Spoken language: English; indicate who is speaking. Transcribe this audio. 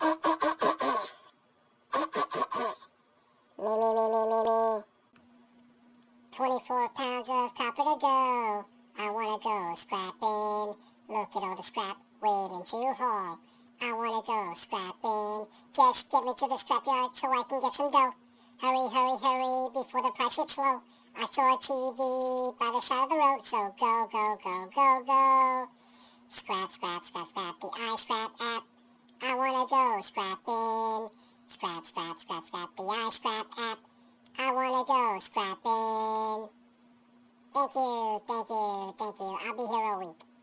Speaker 1: Me. 24 pounds of copper to go. I wanna go scrapping. Look at all the scrap waiting to haul. I wanna go scrapping. Just get me to the scrapyard so I can get some dough. Hurry before the price gets low. I saw a TV by the side of the road, so go. Scrap. The iScrap app. I wanna go scrapping. Scrap. The iScrap app. I wanna go scrapping. Thank you. I'll be here all week.